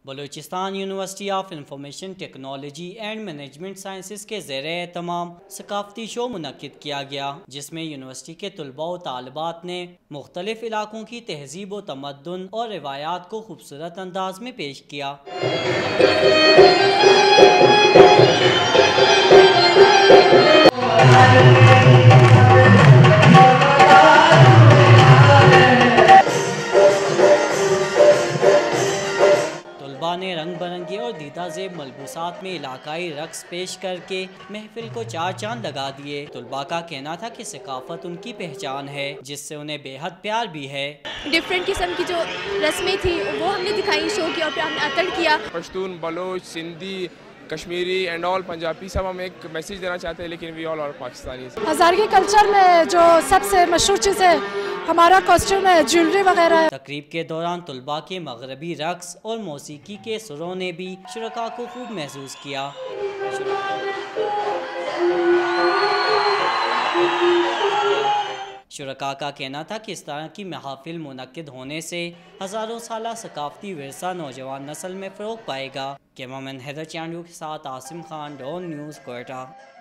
Balochistan University of Information Technology and Management Sciences کے زیر اہتمام ثقافتی شو منعقد کیا گیا، جس میں یونیورسٹی کے طلباء و طالبات نے مختلف علاقوں کی تہذیب و تمدن اور روایات کو خوبصورت انداز میں پیش کیا۔ طلباء نے رنگ برنگی اور دیدہ زیب ملبوسات میں علاقائی رقص پیش کر کے محفل کو چار چاند لگا دیے۔ طلباء کا کہنا تھا کہ ثقافت ان کی پہچان ہے، جس سے انہیں بے حد پیار بھی ہے۔ ڈیفرنٹ قسم کی جو رسمیں تھی وہ ہم نے دکھائی شو کی، اور پھر ہم نے اٹینڈ کیا۔ پشتون، بلوچ، سندھی، کشمیری اینڈ آل پنجابی سب ہم ایک میسیج دینا چاہتے ہیں، لیکن وی آل آر پاکستانی۔ ہزارے کے کلچر میں جو سب سے مشہور چیز ہے ہمارا کاسٹیوم ہے، جیولری وغیرہ ہے۔ تقریب کے دوران طلباء کے مغربی رقص اور موسیقی کے سروں نے بھی شرکاء کو خوب محظوظ کیا۔ شرکاء کا کہنا تھا کہ اس طرح کی محافل منعقد ہونے سے ہزاروں سالہ ثقافتی ورثہ نوجوان نسل میں فروغ پائے گا۔ کیمرامین حیدر چانڈو کے ساتھ عاصم خان، ڈون نیوز، کوئٹہ۔